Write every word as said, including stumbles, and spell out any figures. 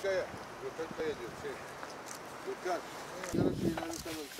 Kaya. Gökhan Kaya diyor. Şey. Gökhan. Yarın şeylerini tamam.